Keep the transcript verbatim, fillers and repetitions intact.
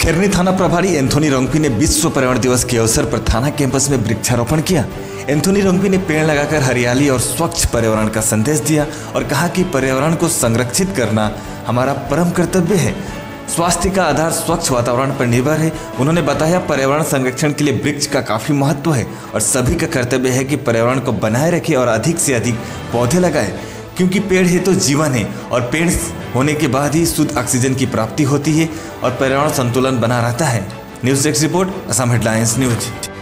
खैरनी थाना प्रभारी एंथोनी रोंगपी ने विश्व पर्यावरण दिवस के अवसर पर थाना कैंपस में वृक्षारोपण किया। एंथोनी रोंगपी ने पेड़ लगाकर हरियाली और स्वच्छ पर्यावरण का संदेश दिया और कहा कि पर्यावरण को संरक्षित करना हमारा परम कर्तव्य है। स्वास्थ्य का आधार स्वच्छ वातावरण पर निर्भर है। उन्होंने बताया पर्यावरण संरक्षण के लिए वृक्ष का काफी महत्व है और सभी का कर्तव्य है कि पर्यावरण को बनाए रखें और अधिक से अधिक पौधे लगाएं, क्योंकि पेड़ है तो जीवन है और पेड़ होने के बाद ही शुद्ध ऑक्सीजन की प्राप्ति होती है और पर्यावरण संतुलन बना रहता है। News desk report, Assam headlines news.